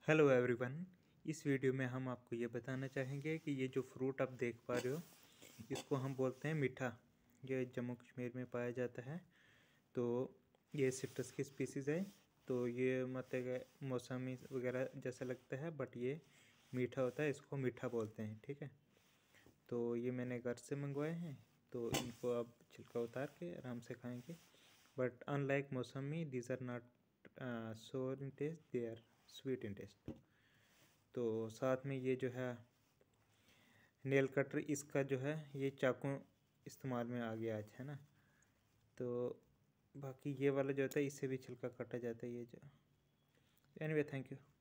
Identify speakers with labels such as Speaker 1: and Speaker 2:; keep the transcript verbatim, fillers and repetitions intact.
Speaker 1: Hello everyone. इस video में हम आपको ये बताना चाहेंगे कि ये जो फ्रूट आप देख पा रहे हो इसको हम बोलते हैं मीठा। ये जम्मू कश्मीर में पाया जाता है। तो ये सिट्रस की स्पीसीज़ है। तो ये मतलब मौसमी वगैरह जैसा लगता है, बट ये मीठा होता है, इसको मीठा बोलते हैं। ठीक है। तो ये मैंने घर से मंगवाए हैं, तो इनको आप छिलका उतार के आराम से खाएंगे। But unlike mausami these are not sour in taste, they are sweet in taste. तो साथ में ये जो है नेल कटर, इसका जो है ये चाकू इस्तेमाल में आ गया आज, है ना। तो बाकी ये वाला जो होता है इससे भी छिलका काटा जाता है ये जो। Anyway, thank you.